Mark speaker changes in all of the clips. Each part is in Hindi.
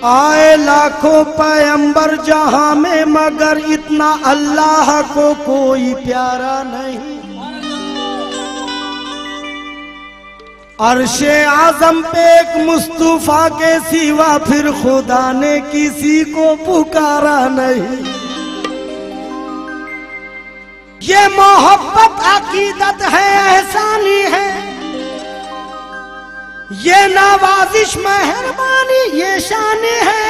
Speaker 1: आए लाखों पैगंबर जहां में, मगर इतना अल्लाह को कोई प्यारा नहीं। अर्शे आजम पे एक मुस्तफा के सिवा फिर खुदा ने किसी को पुकारा नहीं। ये मोहब्बत अकीदत है, एहसानी है, ये नवाजिश मेहरबानी, ये शान है।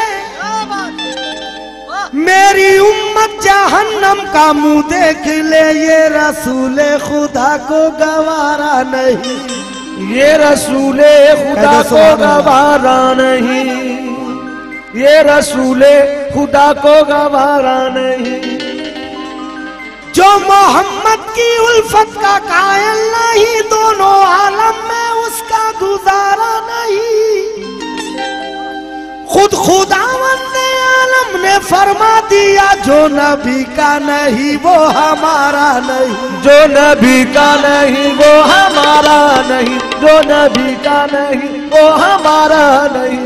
Speaker 1: मेरी उम्मत जहन्नम का मुंह देख ले, ये रसूले खुदा को गवारा नहीं।
Speaker 2: ये रसूले खुदा को गवारा नहीं, ये रसूले खुदा को गवारा नहीं।
Speaker 1: जो मोहम्मद की उल्फत का कायल नहीं, दोनों आलम में उसका गुजारा नहीं। खुद खुदावंद आलम ने फरमा दिया, जो नबी का नहीं वो हमारा नहीं।
Speaker 2: जो नबी का नहीं वो हमारा नहीं, जो नबी का नहीं वो हमारा नहीं।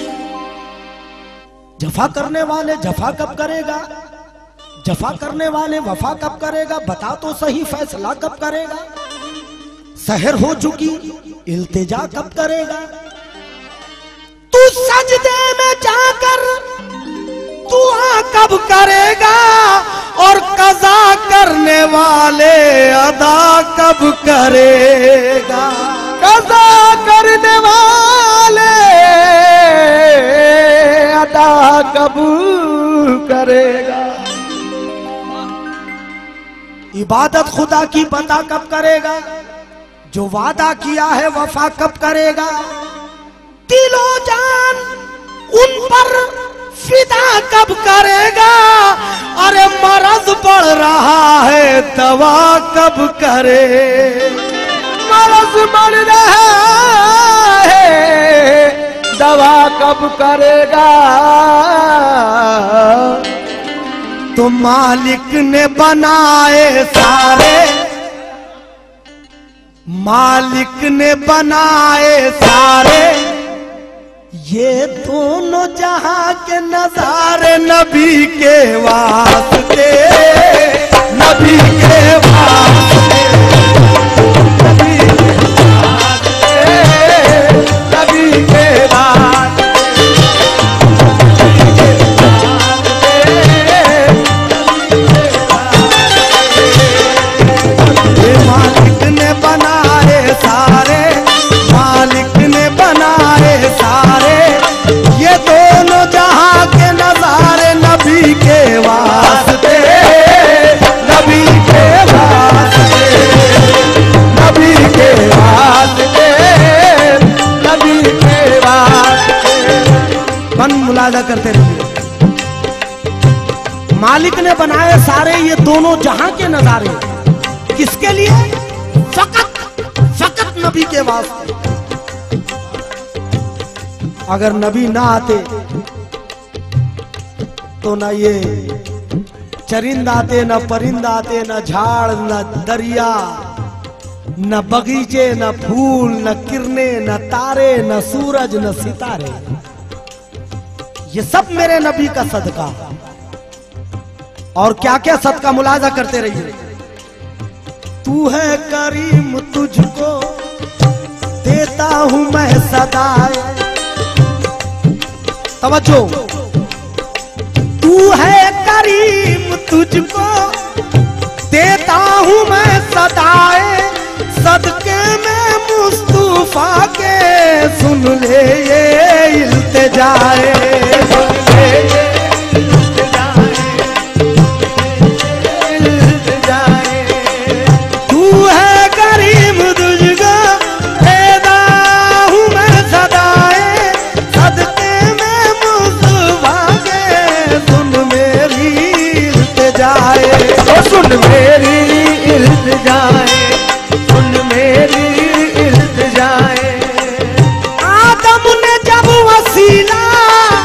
Speaker 1: जफा करने वाले जफा कब करेगा, जफा करने वाले वफा कब करेगा, बता तो सही फैसला कब करेगा। सहर हो चुकी इल्तिजा कब करेगा। तू सजदे में जाकर दुआ कब करेगा, और कज़ा करने वाले अदा कब करेगा।
Speaker 2: कज़ा करने वाले अदा कब करेगा।
Speaker 1: इबादत खुदा की बता कब करेगा, जो वादा किया है वफा कब करेगा। दिलो जान उन पर फिदा कब करेगा। अरे मरज बढ़ रहा है दवा कब करे।
Speaker 2: मरज बढ़ रहा है दवा कब करेगा।
Speaker 1: तो मालिक ने बनाए सारे, मालिक ने बनाए सारे, ये दोनों जहां के नजारे नबी के वास्ते, नबी के वास्ते, नबी के वास्ते,
Speaker 2: नबी के वास्ते।
Speaker 1: मालिक ने बनाए सारे, मालिक ने बनाए सारे, ये दोनों जहां के नजारे नबी के वास्ते, नबी के वास्ते,
Speaker 2: नबी के वास्ते, नबी के वास्ते।
Speaker 1: मन मुलाजा करते रहिए। मालिक ने बनाए सारे ये दोनों जहां के नजारे, किसके लिए? फकत फकत नबी के वास्ते। अगर नबी ना आते तो ना ये चरिंद आते, न परिंद आते, न झाड़, न दरिया, न बगीचे, न फूल, न किरने, न तारे, न सूरज, न सितारे। ये सब मेरे नबी का सदका। और क्या क्या सदका मुलाजा करते रहिए। तू है करीम, तुझको देता हूं मैं सदाए। तवज्जो, तू है करीम, तुझको देता हूं मैं सदाए। सदके में मुस्तफा के सुन ले ये इल्तिजाए, सुन ले ये
Speaker 2: सुन मेरी इल्तिजाए, सुन मेरी इल्तिजाए।
Speaker 1: आदम ने जब वसीला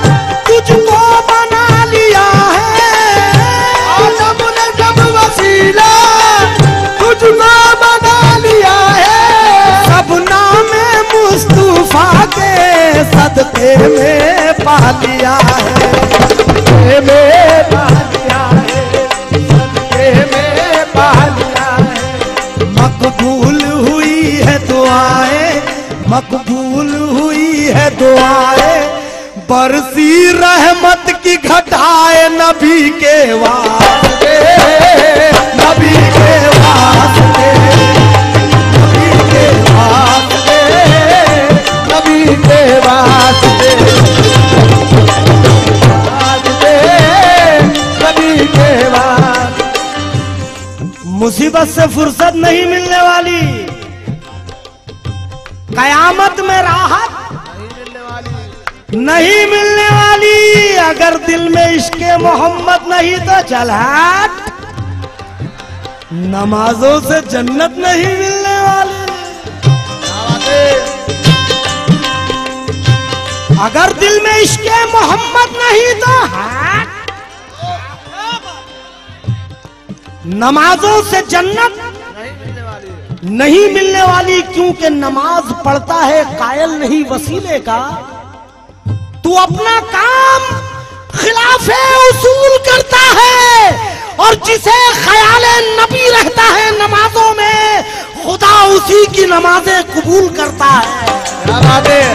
Speaker 1: पा लिया है,
Speaker 2: में पा लिया है, सदके में पा लिया है।
Speaker 1: मकबूल हुई है दुआएं, मकबूल हुई है दुआएं, बरसी रहमत की घटाए नबी के वास्ते, नबी के वास्ते, नबी के वास्ते,
Speaker 2: नबी के वास्ते, नबी के वास्ते।
Speaker 1: मुसीबत से फुर्सत नहीं मिलने वाली, कयामत में राहत नहीं मिलने वाली। अगर दिल में इश्क़े मोहम्मद नहीं तो चल हट, नमाजों से जन्नत नहीं मिलने वाली। अगर दिल में इश्क़े मोहम्मद नहीं तो हट, नमाजों से जन्नत नहीं मिलने वाली। क्योंकि नमाज पढ़ता है कायल नहीं वसीले का, तू अपना काम खिलाफे उसूल करता है, और जिसे ख्याल नबी रहता है नमाजों में, खुदा उसी की नमाजें कबूल करता है।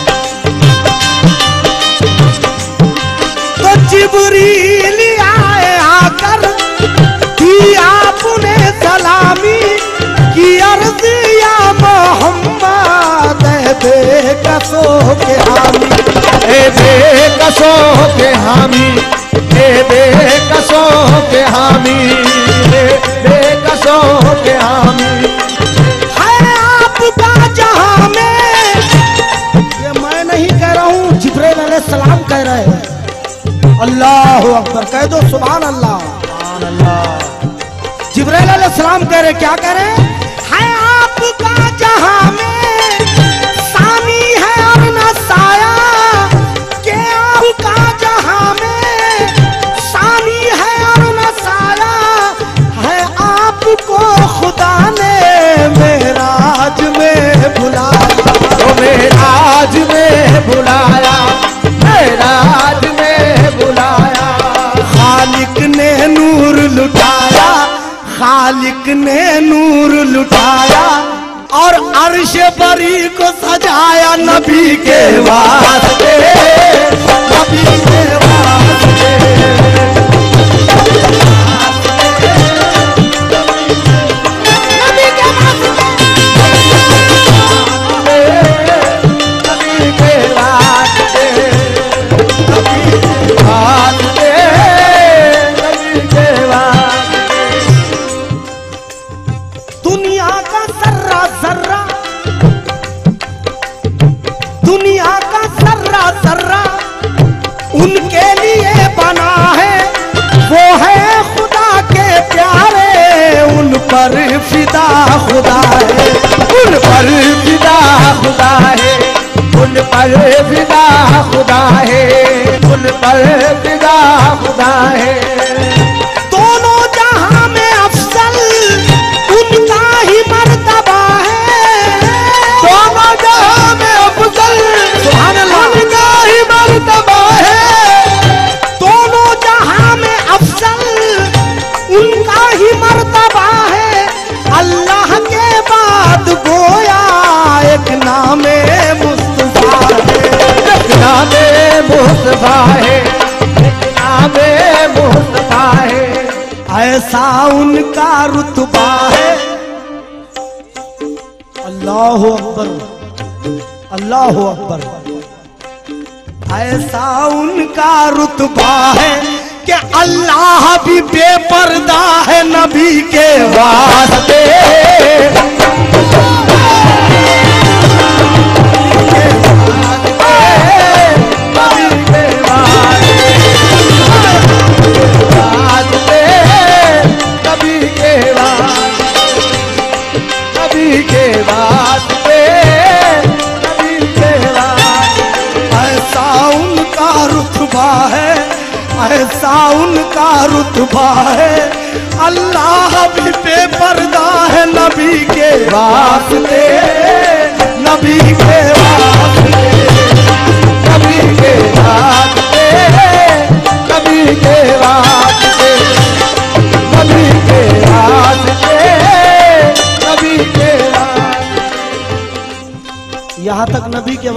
Speaker 1: तो जिब्रील आए आकर दी आपने सलामी की अर्ज, या मोहम्मद बेकसों के हामी,
Speaker 2: बेकसों के हामी, बेकसों के हामी, बेकसों के हामी।
Speaker 1: है आपका जहां में, ये मैं नहीं कह रहा हूं, जिब्रील अलैहिस्सलाम कह रहे हैं। अल्लाह अकबर कह दो, सुभान अल्लाह, सुभान अल्लाह। जिब्रील अलैहिस्सलाम कह रहे, क्या कह रहे हैं? है आपका जहां में सामी है और न साया, के आपका जहां में सामी है और न साया, है आपको खुदा ने मेराज में बुलाया,
Speaker 2: तो मेराज में बुलाया, मेराज में बुलाया।
Speaker 1: खालिक ने नूर लुटाया, खालिक ने नूर लुटाया, और अर्श बरी को सजाया नबी के वास्ते, नबी के वास्ते, नबी के वास्ते,
Speaker 2: नबी के वास्ते, नबी के वास्ते, नबी के वास्ते।
Speaker 1: दुनिया का सर्रा सर्रा, दुनिया का सर्रा सर्रा उनके लिए बना है, वो है खुदा के प्यारे, उन पर फिदा खुदा है,
Speaker 2: उन पर फिदा खुदा है, उन पर फिदा खुदा है, उन पर फिदा खुदा है।
Speaker 1: दोनों जहां में अफसल उनका ही मर्तबा है,
Speaker 2: दोनों जहां में अफसल
Speaker 1: सुभान अल्लाह,
Speaker 2: उनका ही मर्तबा है।
Speaker 1: दोनों जहां में अफसल उनका ही मर्तबा है। अल्लाह के बाद गोया एक नामे मुस्तफा है,
Speaker 2: एक नामे मुस्तफा है, एक नामे मुस्तफा है।
Speaker 1: ऐसा उनका रुतबा है। अल्लाह अकबर, अल्लाह अकबर। ऐसा उनका रुतबा है कि अल्लाह भी बेपर्दा है नबी के वास्ते, ऐसा उनका रुतबा है। अल्लाह भी बेपर्दा है नबी के वास्ते, नबी के वास्ते, नबी के वास्ते।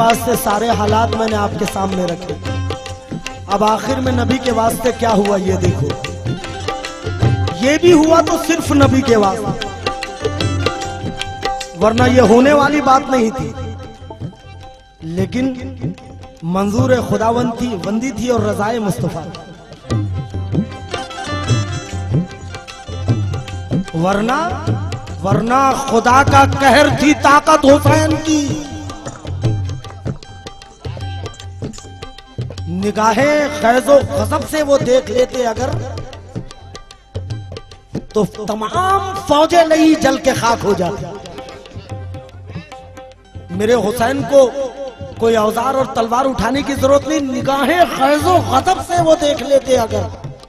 Speaker 1: वास्ते सारे हालात मैंने आपके सामने रखे। अब आखिर में नबी के वास्ते क्या हुआ ये देखो। ये भी हुआ तो सिर्फ नबी के वास्ते, वरना ये होने वाली बात नहीं थी। लेकिन मंजूर खुदावंदी थी और रज़ाए मुस्तफ़ा, वरना खुदा का कहर थी ताकत हुसैन की। निगाहें खैज़ो गज़ब से वो देख लेते अगर, तो तमाम फौजें नहीं जल के खाक हो जाती। मेरे हुसैन को कोई औजार और तलवार उठाने की जरूरत नहीं, निगाहें खैज़ो गज़ब से वो देख लेते अगर,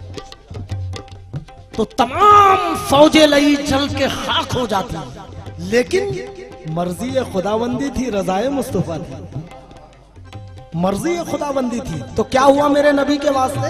Speaker 1: तो तमाम फौजें लई जल के खाक हो जाती। लेकिन मर्जी खुदाबंदी थी, रज़ाए मुस्तफ़ा थी, मर्जी खुदाबंदी थी। तो क्या हुआ मेरे नबी के वास्ते?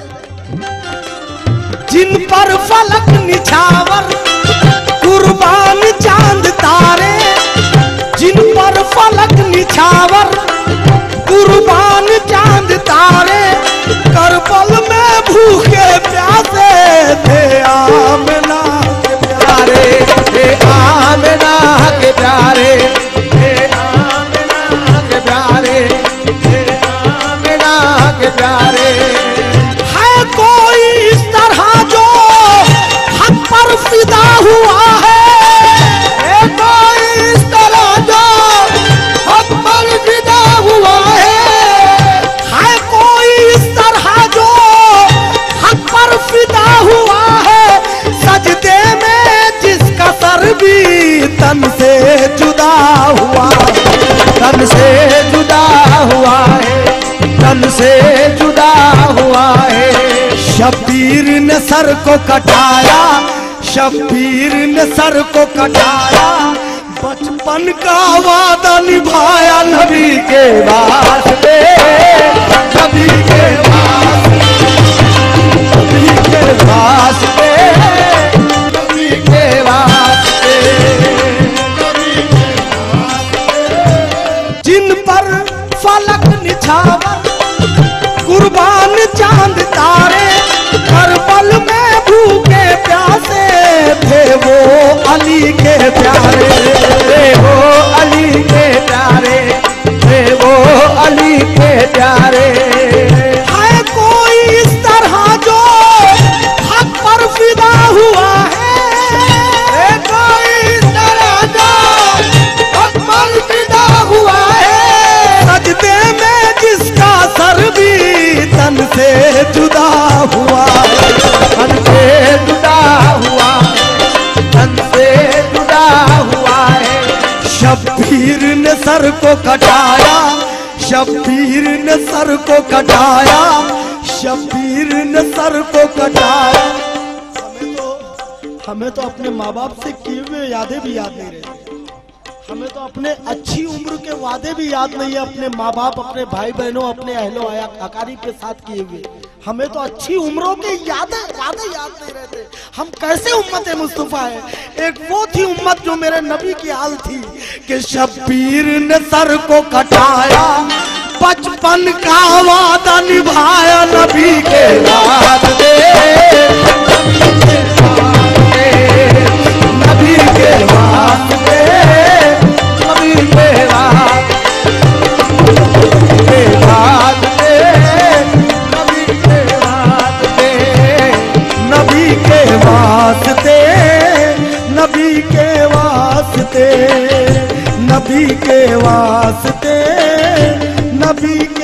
Speaker 1: जिन पर फलक निछावर कुर्बान चांद तारे, जिन पर फलक निछावर कुर्बान चांद तारे, करबल में भूखे प्यासे थे आमिना के प्यारे, थे आमिना के प्यारे, थे आमिना के प्यारे, थे आमिना के प्यारे। है कोई इस तरह जो हक पर फिदा हुआ है, कोई इस तरह जो हक पर फिदा हुआ है कोई इस तरह जो हक पर फिदा हुआ है, सजदे में जिसका सर भी तन से जुदा हुआ, तन से जुदा हुआ है, तन से जुदा हुआ है। शब्बीर ने सर को कटाया, शब्बीर ने सर को कटाया, बचपन का वादा निभाया नबी के वास्ते, नबी के वास्ते, नबी के वास्ते, नबी के वास्ते, नबी के वास्ते। जिन पर फलक निछावर कुर्बान चांद तारे, करबल में भूखे प्यासे थे वो अली के प्यारे, थे वो अली के प्यारे, थे वो अली के प्यारे। है कोई इस तरह जो हक पर फिदा हुआ है, कोई इस तरह जो हक पर फिदा हुआ है, सजदे में जिसका सर भी तन से जुदा हुआ, तन से जुदा हुआ, तन से जुदा हुआ है। शब्बीर ने सर को कटाया, शब्बीर ने सर को कटाया, शब्बीर ने सर को कटाया। हमें तो अपने माँ बाप से किए हुए यादें भी याद नहीं रहती, हमें तो अपने अच्छी उम्र के वादे भी याद नहीं है, अपने माँ बाप, अपने भाई बहनों, अपने अहलो अकारीब के साथ किए हुए। हमें तो अच्छी उम्रों के वादे याद नहीं रहते। हम कैसे उम्मत मुस्तफा है? एक वो थी उम्मत जो मेरे नबी की हाल थी कि शब्बीर ने सर को कटाया, बचपन का वादा निभाया नबी के वास्ते, नबी के वास्ते, नबी के वास्ते, नबी के वास्ते, नबी के वास्ते, नबी के वास्ते, नबी के